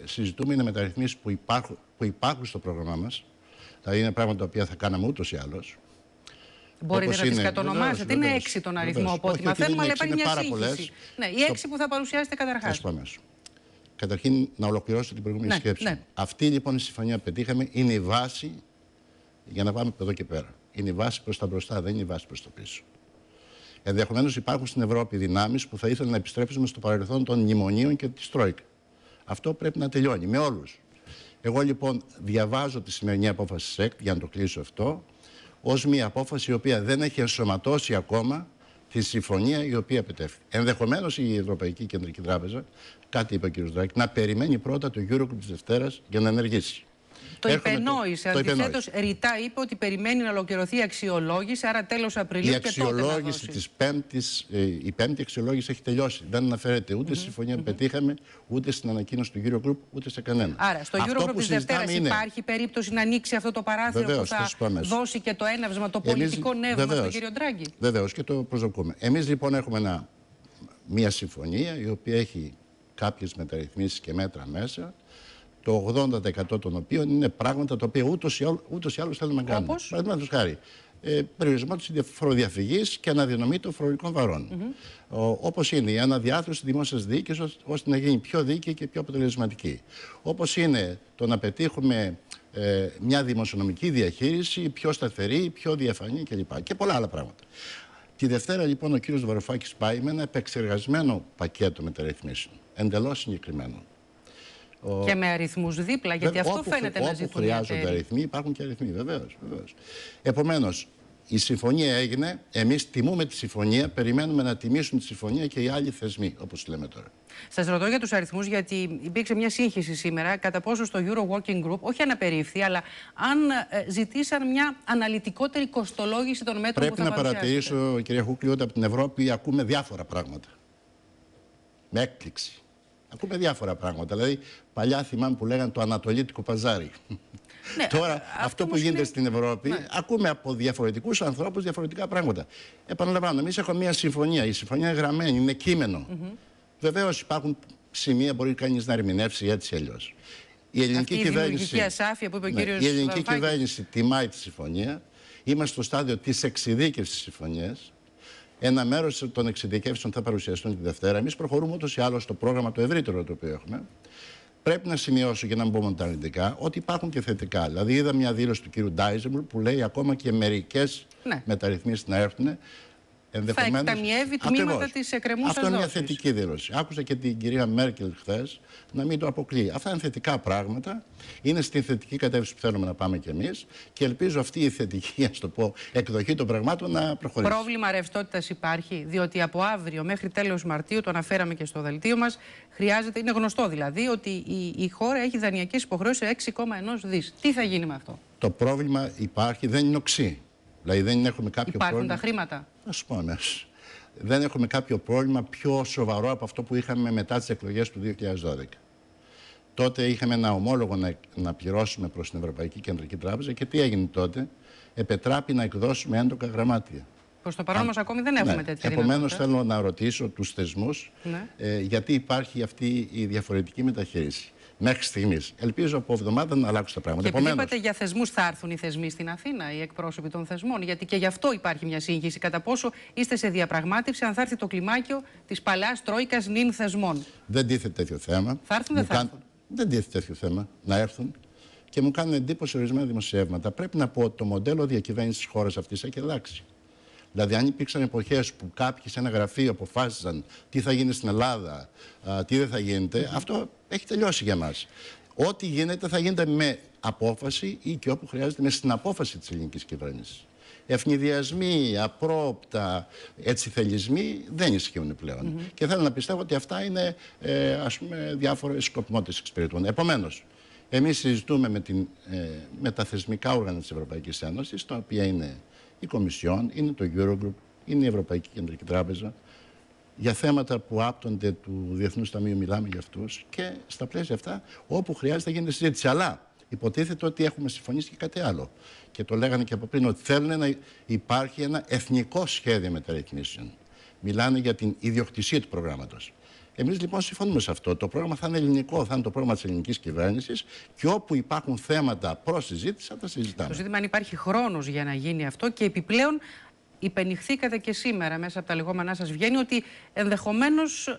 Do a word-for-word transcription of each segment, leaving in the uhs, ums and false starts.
συζητούμε είναι μεταρρυθμίσεις που υπάρχουν, που υπάρχουν στο πρόγραμμά μας. Δηλαδή είναι πράγματα τα οποία θα κάναμε ούτως ή άλλως. Μπορείτε να τις κατονομάσετε. Είναι έξι τον αριθμό από ό,τι μαθαίνουμε, αλλά υπάρχει μια σύγχυση. Ναι, οι έξι που θα παρουσιάσετε καταρχάς. Καταρχήν, να ολοκληρώσω την προηγούμενη ναι, σκέψη. Ναι. Αυτή λοιπόν η συμφωνία που πετύχαμε είναι η βάση για να πάμε από εδώ και πέρα. Είναι η βάση προς τα μπροστά, δεν είναι η βάση προς τα πίσω. Ενδεχομένως υπάρχουν στην Ευρώπη δυνάμεις που θα ήθελαν να επιστρέψουμε στο παρελθόν των μνημονίων και της Τρόικα. Αυτό πρέπει να τελειώνει με όλους. Εγώ λοιπόν διαβάζω τη σημερινή απόφαση της ΕΚΤ, για να το κλείσω αυτό, ως μια απόφαση η οποία δεν έχει ενσωματώσει ακόμα τη συμφωνία η οποία επιτεύχθη. Ενδεχομένως η Ευρωπαϊκή Κεντρική Τράπεζα, κάτι είπε ο κ. Δράκη, να περιμένει πρώτα το Eurogroup της Δευτέρας για να ενεργήσει. Το υπενόησε. Αντιθέτως, ρητά είπε ότι περιμένει να ολοκληρωθεί η αξιολόγηση, άρα τέλος Απριλίου η και τότε να δώσει. Η αξιολόγηση της πέμπτης, η πέμπτη αξιολόγηση έχει τελειώσει. Δεν αναφέρεται ούτε mm-hmm. στη συμφωνία που mm-hmm. πετύχαμε, ούτε στην ανακοίνωση του Eurogroup, ούτε σε κανένα. Άρα, στο Eurogroup της Δευτέρας είναι... υπάρχει περίπτωση να ανοίξει αυτό το παράθυρο βεβαίως, που θα δώσει και το έναυσμα, το πολιτικό Εμείς... νεύμα βεβαίως, στον κύριο Ντράγκη. Βεβαίως και το προσδοκούμε. Εμείς λοιπόν έχουμε ένα, μια συμφωνία η οποία έχει κάποιες μεταρρυθμίσεις και μέτρα μέσα. Το ογδόντα τοις εκατό των οποίων είναι πράγματα τα οποία ούτως ή άλλως θέλουμε να κάνουμε. Παραδείγματος χάρη, ε, περιορισμό της φοροδιαφυγής και αναδιανομή των φορολογικών βαρών. Mm-hmm. Όπως είναι η αναδιάθρωση της δημόσιας διοίκησης ώστε να γίνει πιο δίκαιη και πιο αποτελεσματική. Όπως είναι το να πετύχουμε ε, μια δημοσιονομική διαχείριση πιο σταθερή, πιο διαφανή κλπ. Και πολλά άλλα πράγματα. Τη Δευτέρα λοιπόν ο κύριος Βαρουφάκης πάει με ένα επεξεργασμένο πακέτο μεταρρυθμίσεων, εντελώς συγκεκριμένο. Και με αριθμούς δίπλα, γιατί Βέβαια, αυτό όπου, φαίνεται όπου να ζητούν. Όπου χρειάζονται αριθμοί, υπάρχουν και αριθμοί, βεβαίως, βεβαίως. Επομένως, η συμφωνία έγινε, εμείς τιμούμε τη συμφωνία, περιμένουμε να τιμήσουν τη συμφωνία και οι άλλοι θεσμοί, όπως λέμε τώρα. Σας ρωτώ για τους αριθμούς, γιατί υπήρξε μια σύγχυση σήμερα, κατά πόσο στο Euro Working Group, όχι αναπερίφθη, αλλά αν ε, ζητήσαν μια αναλυτικότερη κοστολόγηση των μέτρων Πρέπει που θα παρουσιάσετε. Πρέπει να παρατηρήσω, κυρία Χούκλη, ότι από την Ευρώπη ακούμε διάφορα πράγματα. Με έκπληξη. Ακούμε διάφορα πράγματα. Δηλαδή, παλιά θυμάμαι που λέγανε το ανατολίτικο παζάρι. Ναι, Τώρα, α, αυτό που γίνεται είναι... στην Ευρώπη, ναι. ακούμε από διαφορετικούς ανθρώπους διαφορετικά πράγματα. Επαναλαμβάνω, εμείς έχουμε μια συμφωνία. Η συμφωνία είναι γραμμένη, είναι κείμενο. Mm-hmm. Βεβαίως υπάρχουν σημεία που μπορεί κανείς να ερμηνεύσει έτσι αλλιώς. Η ελληνική Αυτή κυβέρνηση. Η ασάφεια που είπε ο ναι, κύριος η ελληνική Βαρουφάκης. κυβέρνηση τιμάει τη συμφωνία. Είμαστε στο στάδιο της εξειδίκευσης της συμφωνίας. Ένα μέρος των εξειδικεύσεων θα παρουσιαστούν τη Δευτέρα. Εμείς προχωρούμε ούτως ή άλλως στο πρόγραμμα το ευρύτερο το οποίο έχουμε. Πρέπει να σημειώσω, για να μην πω μόνο τα αρνητικά, ότι υπάρχουν και θετικά. Δηλαδή, είδα μια δήλωση του κ. Ντάιζεμπλ που λέει ακόμα και μερικές ναι. μεταρρυθμίσεις να έρθουν. Θα εκταμιεύει τμήματα της εκκρεμούσας Αυτό είναι μια δόσης. θετική δήλωση. Άκουσα και την κυρία Μέρκελ χθες να μην το αποκλείει. Αυτά είναι θετικά πράγματα. Είναι στην θετική κατεύθυνση που θέλουμε να πάμε κι εμείς και ελπίζω αυτή η θετική, ας το πω, εκδοχή των πραγμάτων να προχωρήσει. Πρόβλημα ρευστότητας υπάρχει, διότι από αύριο μέχρι τέλος Μαρτίου, το αναφέραμε και στο δελτίο μας, χρειάζεται, είναι γνωστό δηλαδή, ότι η, η χώρα έχει δανειακές υποχρεώσεις έξι κόμμα ένα δις. Τι θα γίνει με αυτό? Το πρόβλημα υπάρχει, δεν είναι οξύ. Δηλαδή δεν έχουμε κάποιο Υπάρχουν πρόβλημα. τα χρήματα. Να σου πω αμέσως. Δεν έχουμε κάποιο πρόβλημα πιο σοβαρό από αυτό που είχαμε μετά τις εκλογές του δύο χιλιάδες δώδεκα. Τότε είχαμε ένα ομόλογο να, να πληρώσουμε προς την Ευρωπαϊκή Κεντρική Τράπεζα και τι έγινε τότε? Επετράπη να εκδώσουμε έντοκα γραμμάτια. Προς το παρόν όμως ακόμη δεν έχουμε ναι. τέτοια Επομένως δυνατότητα. θέλω να ρωτήσω τους θεσμούς ναι. ε, γιατί υπάρχει αυτή η διαφορετική μεταχείριση. Μέχρι στιγμής. Ελπίζω από εβδομάδα να αλλάξουν τα πράγματα. Και επειδή είπατε για θεσμούς, θα έρθουν οι θεσμοί στην Αθήνα, οι εκπρόσωποι των θεσμών? Γιατί και γι' αυτό υπάρχει μια σύγχυση. Κατά πόσο είστε σε διαπραγμάτευση, αν θα έρθει το κλιμάκιο της παλαιάς Τρόικας νυν θεσμών? Δεν τίθεται τέτοιο θέμα. Θα έρθουν, δεν θα έρθουν? Δεν τίθεται τέτοιο θέμα να έρθουν. Και μου κάνουν εντύπωση ορισμένα δημοσιεύματα. Πρέπει να πω ότι το μοντέλο διακυβέρνησης της χώρας αυτής έχει αλλάξει. Δηλαδή, αν υπήρξαν εποχές που κάποιοι σε ένα γραφείο αποφάσισαν τι θα γίνει στην Ελλάδα, α, τι δεν θα γίνεται, mm-hmm. αυτό έχει τελειώσει για μας. Ό,τι γίνεται θα γίνεται με απόφαση ή και όπου χρειάζεται με συναπόφαση της ελληνικής κυβέρνησης. Ευνηδιασμοί, απρόπτα, έτσι θελισμοί δεν ισχύουν πλέον. Mm-hmm. Και θέλω να πιστεύω ότι αυτά είναι ε, ας πούμε διάφορες σκοπιμότητες εξυπηρετούν. Επομένως, εμείς συζητούμε με, την, ε, με τα θεσμικά όργανα της Ευρωπαϊκής Ένωσης, τα οποία είναι η Κομισιόν, είναι το Eurogroup, είναι η Ευρωπαϊκή Κεντρική Τράπεζα. Για θέματα που άπτονται του Διεθνούς Ταμείου μιλάμε για αυτούς και στα πλαίσια αυτά όπου χρειάζεται γίνεται συζήτηση. Αλλά υποτίθεται ότι έχουμε συμφωνήσει και κάτι άλλο. Και το λέγανε και από πριν ότι θέλουν να υπάρχει ένα εθνικό σχέδιο μεταρρυθμίσεων. Μιλάνε για την ιδιοκτησία του προγράμματος. Εμείς λοιπόν συμφωνούμε σε αυτό. Το πρόγραμμα θα είναι ελληνικό, θα είναι το πρόγραμμα της ελληνικής κυβέρνησης και όπου υπάρχουν θέματα προς συζήτηση θα τα συζητάμε. Το ζήτημα αν υπάρχει χρόνος για να γίνει αυτό και επιπλέον υπενηχθήκατε και σήμερα μέσα από τα λεγόμενά σας βγαίνει ότι ενδεχομένως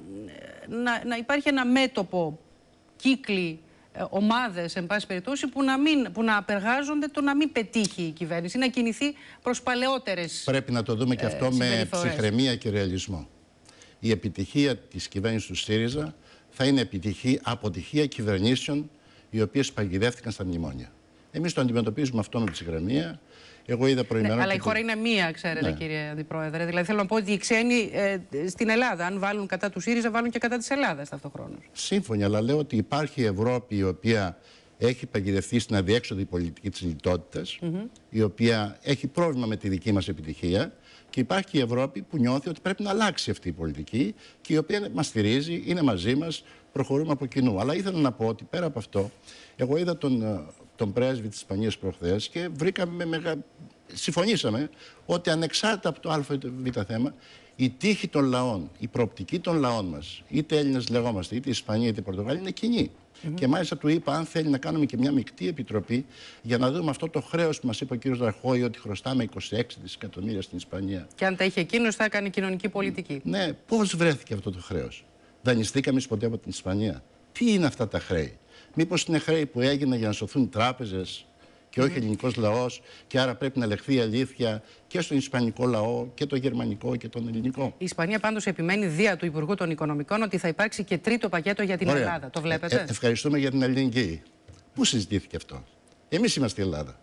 να, να υπάρχει ένα μέτωπο, κύκλοι, ομάδες, εν πάση περιπτώσει, που να, μην, που να απεργάζονται το να μην πετύχει η κυβέρνηση, να κινηθεί προς παλαιότερες. Πρέπει να το δούμε και αυτό ε, με ψυχραιμία και ρεαλισμό. Η επιτυχία της κυβέρνησης του ΣΥΡΙΖΑ θα είναι επιτυχία, αποτυχία κυβερνήσεων οι οποίες παγιδεύτηκαν στα μνημόνια. Εμείς το αντιμετωπίζουμε αυτό με ψυχραιμία. Εγώ είδα προημερών. Ναι, αλλά η χώρα το... είναι μία, ξέρετε, ναι. Κύριε Αντιπρόεδρε. Δηλαδή, θέλω να πω ότι οι ξένοι ε, στην Ελλάδα, αν βάλουν κατά του ΣΥΡΙΖΑ, βάλουν και κατά της Ελλάδας ταυτοχρόνως. Σύμφωνοι, αλλά λέω ότι υπάρχει η Ευρώπη η οποία έχει παγιδευτεί στην αδιέξοδη πολιτική της λιτότητας, mm-hmm. η οποία έχει πρόβλημα με τη δική μας επιτυχία. Και υπάρχει και η Ευρώπη που νιώθει ότι πρέπει να αλλάξει αυτή η πολιτική και η οποία μας στηρίζει, είναι μαζί μας, προχωρούμε από κοινού. Αλλά ήθελα να πω ότι πέρα από αυτό, εγώ είδα τον, τον πρέσβη της Ισπανίας προχθές και βρήκαμε μεγα... συμφωνήσαμε ότι ανεξάρτητα από το α ή το β θέμα, η τύχη των λαών, η προοπτική των λαών μας, είτε Έλληνες λεγόμαστε, είτε Ισπανία είτε Πορτογάλια, είναι κοινή. Mm-hmm. Και μάλιστα του είπα, αν θέλει να κάνουμε και μια μεικτή επιτροπή για να δούμε αυτό το χρέος που μας είπε ο κ. Ραχώη, ότι χρωστάμε είκοσι έξι δισεκατομμύρια στην Ισπανία. Και αν τα είχε εκείνος, θα έκανε κοινωνική πολιτική. Ναι, πώς βρέθηκε αυτό το χρέος? Δανειστήκαμε ποτέ από την Ισπανία? Τι είναι αυτά τα χρέη? Μήπως είναι χρέη που έγιναν για να σωθούν τράπεζες και όχι ελληνικός λαός, και άρα πρέπει να λεχθεί η αλήθεια και στον ισπανικό λαό και το γερμανικό και τον ελληνικό. Η Ισπανία πάντως επιμένει δια του Υπουργού των Οικονομικών ότι θα υπάρξει και τρίτο πακέτο για την Ωραία. Ελλάδα. Το βλέπετε? Ε, ε, ευχαριστούμε για την αλληλεγγύη. Πού συζητήθηκε αυτό? Εμείς είμαστε η Ελλάδα.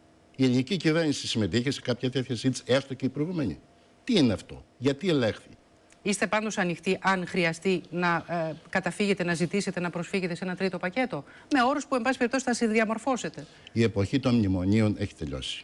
Η ελληνική κυβέρνηση συμμετείχε σε κάποια τέτοια συζήτηση, έστω και η προηγούμενη? Τι είναι αυτό? Γιατί ελέγχθη? Είστε πάντως ανοιχτοί, αν χρειαστεί, να ε, καταφύγετε, να ζητήσετε, να προσφύγετε σε ένα τρίτο πακέτο, με όρους που, εν πάση περιπτώσει, θα συνδιαμορφώσετε? Η εποχή των μνημονίων έχει τελειώσει.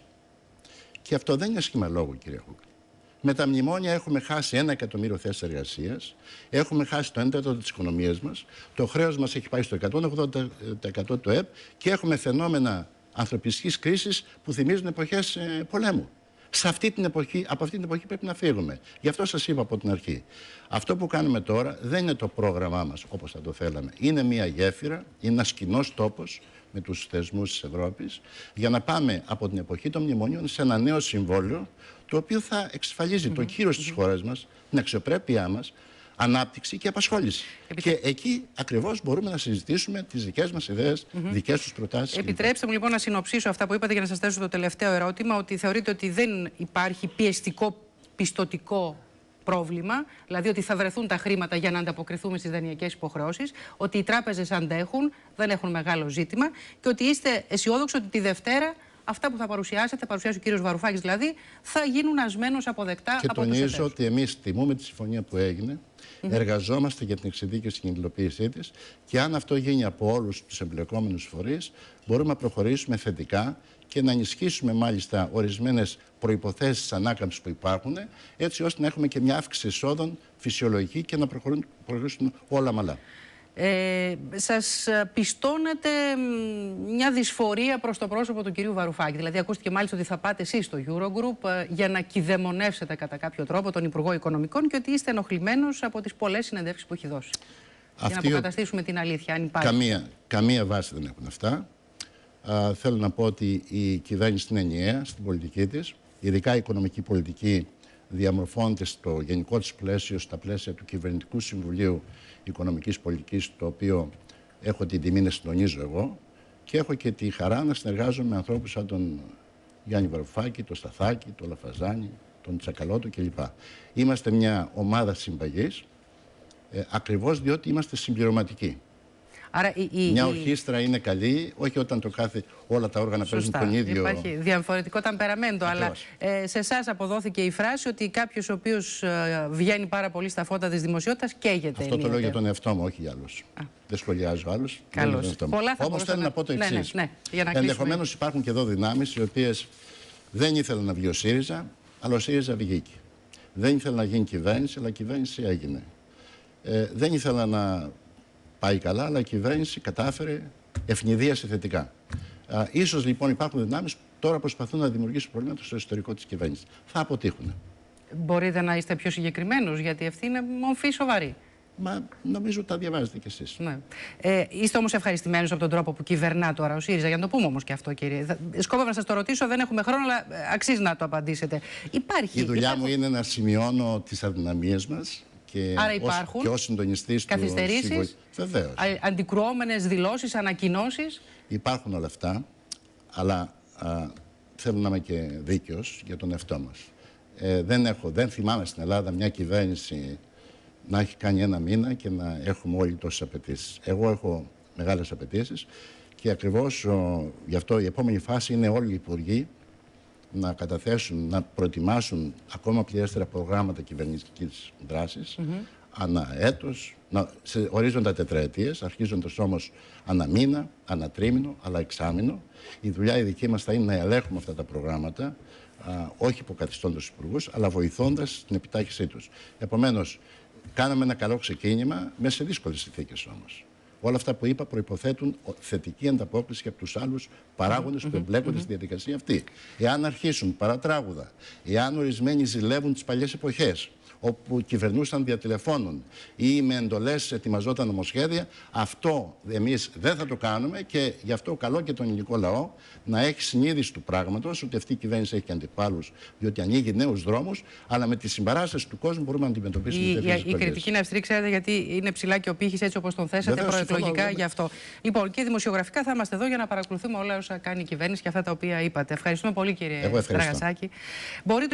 Και αυτό δεν είναι σχήμα λόγου, κύριε Χούκλη. Με τα μνημόνια έχουμε χάσει ένα εκατομμύριο θέσεις εργασίας, έχουμε χάσει το ένα τέταρτο της οικονομίας μας, το χρέος μας έχει πάει στο εκατόν ογδόντα τοις εκατό του ΕΠ και έχουμε φαινόμενα ανθρωπιστικής κρίσης που θυμίζουν εποχές ε, πολέμου. Σε αυτή την εποχή, από αυτή την εποχή πρέπει να φύγουμε. Γι' αυτό σας είπα από την αρχή. Αυτό που κάνουμε τώρα δεν είναι το πρόγραμμά μας όπως θα το θέλαμε. Είναι μια γέφυρα, είναι ένας κοινός τόπος με τους θεσμούς της Ευρώπης για να πάμε από την εποχή των μνημονίων σε ένα νέο συμβόλαιο το οποίο θα εξασφαλίζει mm-hmm. το κύρος της χώρας μας, την αξιοπρέπειά μας, ανάπτυξη και απασχόληση. Επιτε... Και εκεί ακριβώς μπορούμε να συζητήσουμε τις δικές μας ιδέες, mm-hmm. δικές τους προτάσεις. Επιτρέψτε μου λοιπόν να συνοψίσω αυτά που είπατε για να σας θέσω το τελευταίο ερώτημα, ότι θεωρείτε ότι δεν υπάρχει πιεστικό πιστωτικό πρόβλημα, δηλαδή ότι θα βρεθούν τα χρήματα για να ανταποκριθούμε στις δανειακές υποχρεώσεις, ότι οι τράπεζες αντέχουν, δεν έχουν μεγάλο ζήτημα και ότι είστε αισιόδοξοι ότι τη Δευτέρα αυτά που θα παρουσιάσετε, θα παρουσιάσει ο κύριος Βαρουφάκης δηλαδή, θα γίνουν ασμένως αποδεκτά και από τους εταίρους. Και τονίζω ότι εμείς τιμούμε τη συμφωνία που έγινε, mm-hmm. εργαζόμαστε για την εξειδίκευση και την υλοποίησή της και αν αυτό γίνει από όλους τους εμπλεκόμενους φορείς, μπορούμε να προχωρήσουμε θετικά και να ενισχύσουμε μάλιστα ορισμένες προϋποθέσεις ανάκαμψης που υπάρχουν, έτσι ώστε να έχουμε και μια αύξηση εσόδων φυσιολογική και να προχωρήσουν όλα μαλά. Ε, σας πιστώνεται μια δυσφορία προς το πρόσωπο του κυρίου Βαρουφάκη. Δηλαδή, ακούστηκε μάλιστα ότι θα πάτε εσείς στο Eurogroup για να κυδαιμονεύσετε κατά κάποιο τρόπο τον Υπουργό Οικονομικών και ότι είστε ενοχλημένος από τις πολλές συνεντεύξεις που έχει δώσει. Αυτή για να αποκαταστήσουμε ο... την αλήθεια, αν υπάρχει. Καμία, καμία βάση δεν έχουν αυτά. Α, θέλω να πω ότι η κυβέρνηση είναι ενιαία στην πολιτική της, ειδικά η οικονομική πολιτική διαμορφώνεται στο γενικό της πλαίσιο, στα πλαίσια του Κυβερνητικού Συμβουλίου Οικονομικής Πολιτικής, το οποίο έχω την τιμή να συντονίζω εγώ και έχω και τη χαρά να συνεργάζομαι με ανθρώπους σαν τον Γιάννη Βαρουφάκη, τον Σταθάκη, τον Λαφαζάνη, τον Τσακαλώτο κλπ. Είμαστε μια ομάδα συμπαγής, ε, ακριβώς διότι είμαστε συμπληρωματικοί. Άρα η, η, μια η... ορχήστρα είναι καλή, όχι όταν το κάθε, όλα τα όργανα παίζουν τον ίδιο. Υπάρχει διαφορετικό ταμπεραμέντο, αλλά ε, σε εσάς αποδόθηκε η φράση ότι κάποιος ο οποίος ε, βγαίνει πάρα πολύ στα φώτα της δημοσιότητας καίγεται. Αυτό το λέω για τον εαυτό μου, όχι για άλλους. Α. Δεν σχολιάζω άλλους. Καλώς. Όμως θέλω να... να πω το εξής. Ναι, ναι, ναι, ενδεχομένως υπάρχουν και εδώ δυνάμεις οι οποίες δεν ήθελαν να βγει ο ΣΥΡΙΖΑ, αλλά ο ΣΥΡΙΖΑ βγήκε. Δεν ήθελε να γίνει κυβέρνηση, αλλά η κυβέρνηση έγινε. Ε, δεν ήθελα να πάει καλά, αλλά η κυβέρνηση κατάφερε, ευνηδίασε θετικά. Α, ίσως λοιπόν υπάρχουν δυνάμεις που τώρα προσπαθούν να δημιουργήσουν προβλήματα στο εσωτερικό της κυβέρνησης. Θα αποτύχουν. Μπορείτε να είστε πιο συγκεκριμένος, γιατί αυτή είναι μορφή σοβαρή. Μα νομίζω τα διαβάζετε κι εσείς. Ναι. Ε, είστε όμως ευχαριστημένος από τον τρόπο που κυβερνά τώρα ο ΣΥΡΙΖΑ, για να το πούμε όμως και αυτό, κύριε. Σκόπευα να σας το ρωτήσω, δεν έχουμε χρόνο, αλλά αξίζει να το απαντήσετε. Υπάρχει. Η δουλειά υπάρχουν... μου είναι να σημειώνω τις αδυναμίες μας. Και άρα υπάρχουν ως, και ως συντονιστής καθυστερήσεις, του Βεβαίως. Αντικρουόμενες δηλώσεις, ανακοινώσεις. Υπάρχουν όλα αυτά, αλλά α, θέλω να είμαι και δίκαιος για τον εαυτό μας. Ε, δεν, έχω, δεν θυμάμαι στην Ελλάδα μια κυβέρνηση να έχει κάνει ένα μήνα και να έχουμε όλοι τόσες απαιτήσεις. Εγώ έχω μεγάλες απαιτήσεις και ακριβώς ο, γι' αυτό η επόμενη φάση είναι όλοι οι υπουργοί να καταθέσουν, να προετοιμάσουν ακόμα πληρέστερα προγράμματα κυβερνητικής δράσης mm-hmm. ανά έτος, να, σε ορίζοντα τετραετίες, αρχίζοντας όμως ανά μήνα, ανά τρίμηνο, αλλά εξάμηνο. Η δουλειά η δική μας θα είναι να ελέγχουμε αυτά τα προγράμματα, α, όχι υποκαθιστώντας τους υπουργούς, αλλά βοηθώντας την επιτάχυσή τους. Επομένως, κάναμε ένα καλό ξεκίνημα, μέσα σε δύσκολες συνθήκες όμως. Όλα αυτά που είπα προϋποθέτουν θετική ανταπόκριση από τους άλλους παράγοντες mm-hmm. που εμπλέκονται mm-hmm. στη διαδικασία αυτή. Εάν αρχίσουν παρατράγουδα, εάν ορισμένοι ζηλεύουν τις παλιές εποχές, όπου κυβερνούσαν διατηλεφώνων ή με εντολές ετοιμαζόταν νομοσχέδια, αυτό εμείς δεν θα το κάνουμε και γι' αυτό καλό και τον ελληνικό λαό να έχει συνείδηση του πράγματος ότι αυτή η κυβέρνηση έχει και αντιπάλους, διότι ανοίγει νέους δρόμους, αλλά με τη συμπαράσταση του κόσμου μπορούμε να αντιμετωπίσουμε τέτοιες δυσκολίες. Η κριτική είναι αυστηρή, ξέρετε, γιατί είναι ψηλά και ο πύχης έτσι όπως τον θέσατε προεκλογικά γι' αυτό. Λοιπόν, και δημοσιογραφικά θα είμαστε εδώ για να παρακολουθούμε όλα όσα κάνει η κυβέρνηση και αυτά τα οποία είπατε. Ευχαριστούμε πολύ, κύριε Δραγασάκη.